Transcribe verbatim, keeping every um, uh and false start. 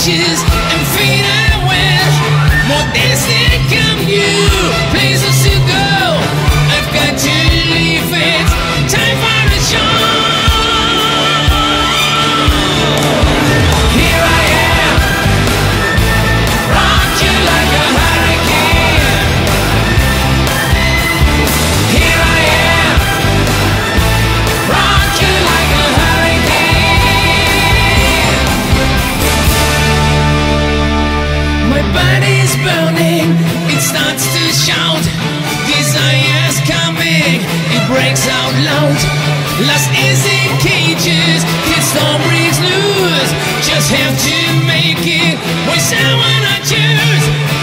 ashes and fade away. More days that come new, places to go. I've got to leave it, time for a show. Here I am, rock you like a hurricane. Here I am, rock you like a hurricane. My body's burning, it starts to shout. Desire's coming, it breaks out loud. Lost is in cages, till storm breaks loose. Just have to make it with someone I choose.